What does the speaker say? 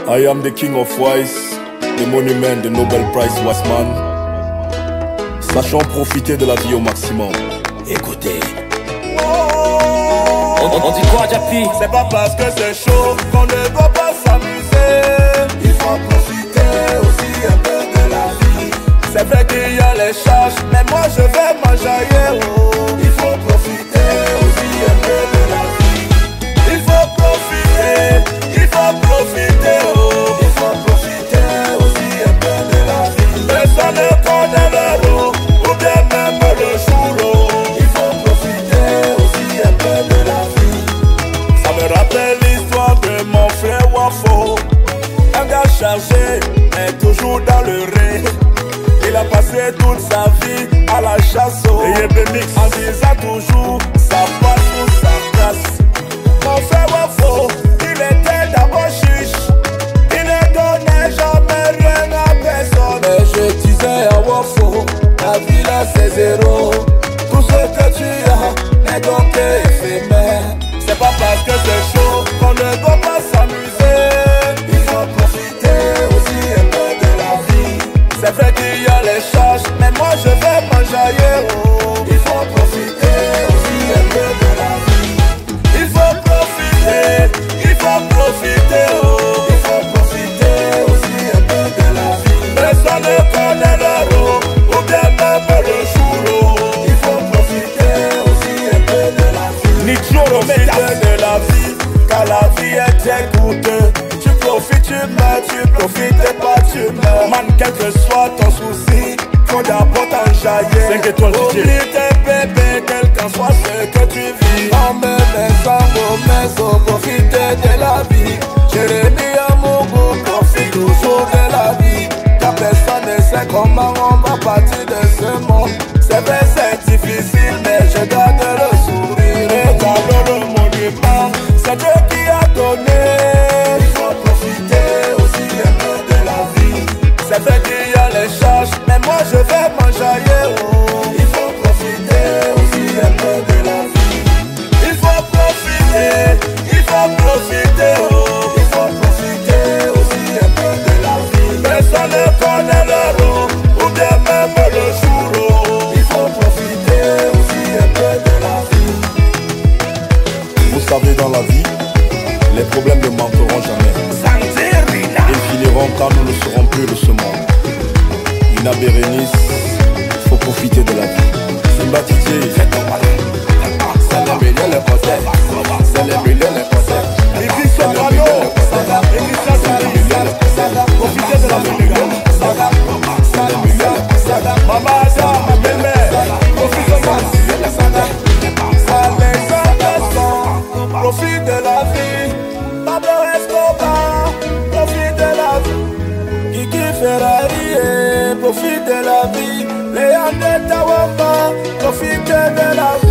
I am the king of wise, the monument, the Nobel Prize Wasman. Sachons profiter de la vie au maximum. Écoutez. On dit quoi, Japi? C'est pas parce que c'est chaud qu'on ne peut pas s'amuser. Il faut profiter aussi un peu de la vie. C'est vrai qu'il y a les charges, mais moi je vais m'enjailler. Il faut profiter aussi un peu de la vie. Il faut profiter, il faut profiter. Il faut profiter aussi un peu de la vie. Personne ne connaît l'euro ou bien même le jour. Il faut profiter aussi un peu de la vie. Ça me rappelle l'histoire de mon frère Wafo. Un gars chargé, mais toujours dans le ré. Il a passé toute sa vie à la chasse en disant toujours ça passe ou ça casse. Mon frère Wafo, il était d'abord chiche. Il ne donnait jamais rien à personne. Mais je disais à Wafo, la vie là c'est zéro. Tout ce que tu as n'est donc éphémère. C'est pas parce que c'est chaud qu'on ne doit pas s'amuser. Il faut profiter aussi un peu de la vie. C'est vrai qu'il y a les charges, mais moi je vais m'enjailler. Il faut profiter aussi un peu de la vie. Il faut profiter, il faut profiter. Il faut profiter aussi un peu de la vie. Personne ne connaît l'euro ou bien même le jour. Il faut profiter aussi un peu de la vie. Profiter de la vie, car la vie est très coûteuse. Tu profites, tu meurs, tu profites et pas tu meurs. Man, quel que soit ton souci, faut d'abord t'enjailler. 5 étoiles, DJ. Oublie tes bébés, quel qu'en soit ce que tu vis. Emmène sans maison, profiter de la vie. Jérémie Amougou, profite toujours de la vie. Car personne ne sait comment on va partir de ce monde. C'est vrai, c'est difficile, mais je garde le sourire. Regarde le monument, c'est Dieu qui a donné. Il faut profiter aussi un peu de la vie. C'est vrai qu'il y a les charges, mais moi je vais m'enjailler. Il faut profiter aussi un peu de la vie. Il faut profiter, il faut profiter. Il faut profiter aussi un peu de la vie. Personne ne connaît l'euro ou bien même le jour. Il faut profiter aussi un peu de la vie. Vous savez, dans la vie, les problèmes ne manqueront jamais. Ils finiront quand nous ne serons plus de ce monde. Ina Bérénice, faut profiter de la vie. Simba Titi, fais ton malin. C'est les millions les conseils. C'est les millions les conseils. Église Soprano, Église Soprano, profitez de la vie, les gars. Maman Ada, ma belle-mère, profitez-en. Profite de la vie. Pablo Escobar, profite de la vie. Kiki Ferrari, profite de la vie. Léandre Tawamba, profite de la vie.